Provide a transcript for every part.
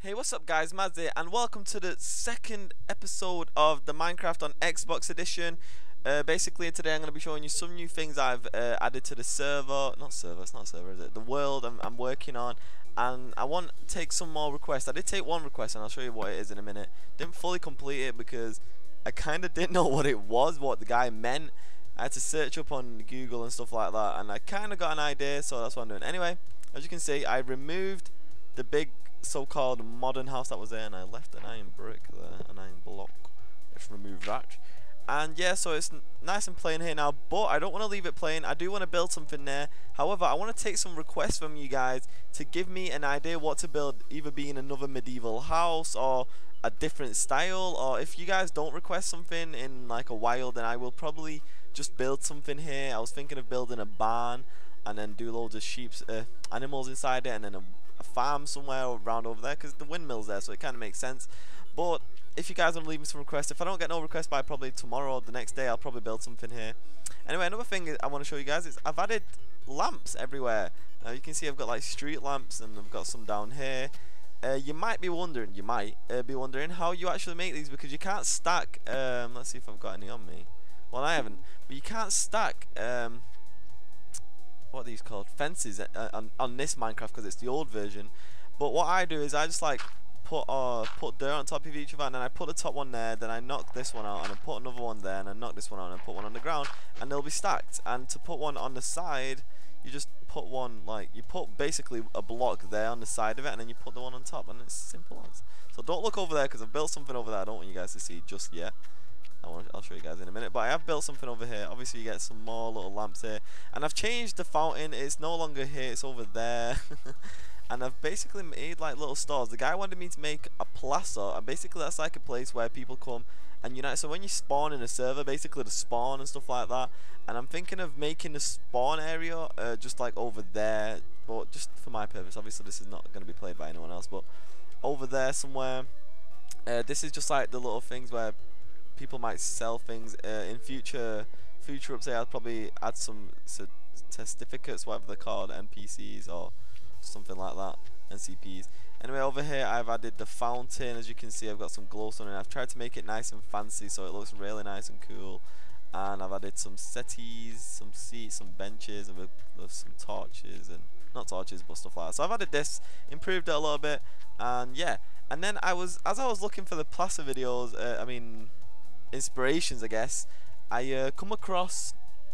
Hey, what's up guys, Mads here, and welcome to the second episode of the Minecraft on Xbox edition. Basically today I'm going to be showing you some new things I've added to the server, it's not server is it, the world I'm working on, and I want to take some more requests. I did take one request and I'll show you what it is in a minute. Didn't fully complete it because I kind of didn't know what it was, what the guy meant. I had to search up on Google and stuff like that, and I kind of got an idea, so that's what I'm doing. Anyway, as you can see, I removed the big so-called modern house that was there, and I left an iron brick there, an iron block. Let's remove that. And yeah, so it's nice and plain here now, but I don't want to leave it plain. I do want to build something there. However, I want to take some requests from you guys to give me an idea what to build, either being another medieval house or a different style, or if you guys don't request something in like a while, then I will probably just build something here. I was thinking of building a barn and then do loads of sheep's animals inside it, and then a farm somewhere around over there, because the windmill's there, so it kind of makes sense. But if you guys want to leave me some requests, if I don't get no requests by probably tomorrow or the next day, I'll probably build something here. Anyway, another thing I want to show you guys is I've added lamps everywhere. Now you can see I've got like street lamps, and I've got some down here. You might be wondering, how you actually make these, because you can't stack. Let's see if I've got any on me. Well, I haven't, but you can't stack. What are these called? Fences on this Minecraft, because it's the old version. But what I do is I just like put dirt on top of each of them, and then I put the top one there, then I knock this one out, and I put another one there, and I knock this one out, and I put one on the ground, and they'll be stacked. And to put one on the side, you just put one, like, you put basically a block there on the side of it, and then you put the one on top, and it's simple as. So don't look over there, because I've built something over there I don't want you guys to see just yet. I'll show you guys in a minute, but I have built something over here. Obviously you get some more little lamps here, and I've changed the fountain. It's no longer here, it's over there. And I've basically made like little stores. The guy wanted me to make a plaza, and basically that's like a place where people come and unite. So when you spawn in a server, basically the spawn and stuff like that, and I'm thinking of making the spawn area just like over there, but just for my purpose. Obviously this is not going to be played by anyone else, but over there somewhere. This is just like the little things where people might sell things. In future updates, I'll probably add some certificates, whatever they're called, NPCs or something like that, NCPs. Anyway, over here I've added the fountain. As you can see, I've got some glowstone, and I've tried to make it nice and fancy so it looks really nice and cool. And I've added some settees, some seats, some benches, and with some torches, and not torches but stuff like that. So I've added this, improved it a little bit, and yeah. And then as I was looking for the plaster videos, inspirations, I guess, I come across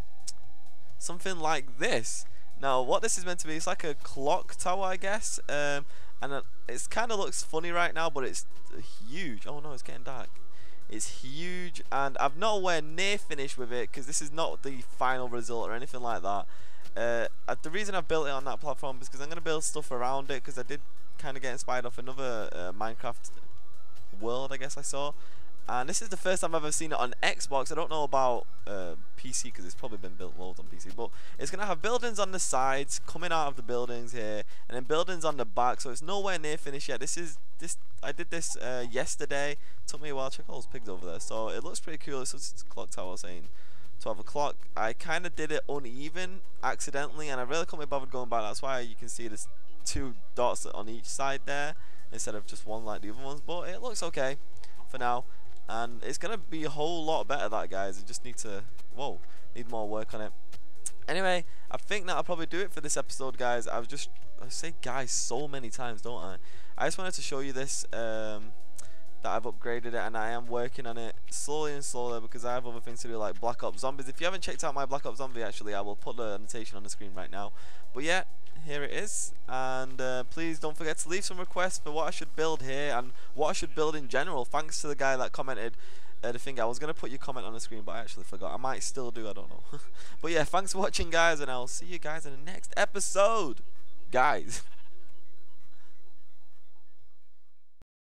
something like this. Now what this is meant to be, it's like a clock tower, I guess, and it kind of looks funny right now, but it's huge. Oh no, it's getting dark. It's huge, and I've nowhere near finished with it, because this is not the final result or anything like that. The reason I've built it on that platform is because I'm going to build stuff around it, because I did kind of get inspired off another Minecraft world, I guess I saw. And this is the first time I've ever seen it on Xbox. I don't know about PC, because it's probably been built loads on PC. But it's going to have buildings on the sides, coming out of the buildings here, and then buildings on the back. So it's nowhere near finished yet. I did this yesterday. Took me a while. Check all those pigs over there. So it looks pretty cool. This is clock tower saying 12 o'clock. I kind of did it uneven, accidentally, and I really couldn't be bothered going back. That's why you can see there's 2 dots on each side there, instead of just one like the other ones. But it looks okay for now. And it's gonna be a whole lot better, that, guys. I just need need more work on it. Anyway, I think that'll probably do it for this episode, guys. I say guys so many times, don't I? I just wanted to show you this, that I've upgraded it, and I am working on it slowly and slowly, because I have other things to do, like Black Ops Zombies. If you haven't checked out my Black Ops Zombie, actually, I will put the annotation on the screen right now. But yeah, here it is, and please don't forget to leave some requests for what I should build here and what I should build in general. Thanks to the guy that commented the thing. I was going to put your comment on the screen, but I actually forgot. I might still do, I don't know. But yeah, thanks for watching, guys, and I'll see you guys in the next episode, guys.